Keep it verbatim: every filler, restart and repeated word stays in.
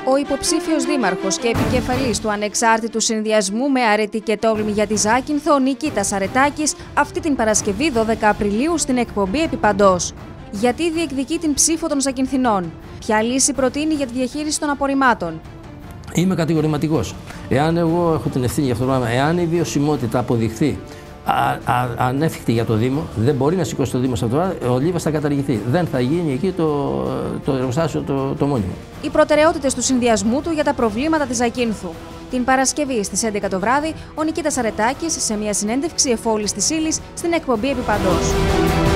Ο υποψήφιος δήμαρχος και επικεφαλής του ανεξάρτητου συνδυασμού με αρετή και τόλμη για τη Ζάκυνθο, ο Νικήτας Αρετάκης, αυτή την Παρασκευή δώδεκα Απριλίου στην εκπομπή Επιπαντός. Γιατί διεκδικεί την ψήφο των Ζακυνθινών, ποια λύση προτείνει για τη διαχείριση των απορριμμάτων. Είμαι κατηγορηματικός. Εάν εγώ έχω την ευθύνη για αυτό το πράγμα, εάν η βιωσιμότητα αποδειχθεί ανέφικτη για το Δήμο, δεν μπορεί να σηκώσει το Δήμο σε αυτό το πράγμα, ο Λίβας θα καταργηθεί. Δεν θα γίνει εκεί το, το εργοστάσιο το, το μόνιμο. Οι προτεραιότητες του συνδυασμού του για τα προβλήματα της Ζακύνθου. Την Παρασκευή στις έντεκα το βράδυ, ο Νικήτας Αρετάκης σε μια συνέντευξη εφόλης της ύλης στην εκπομπή Επιπαντός.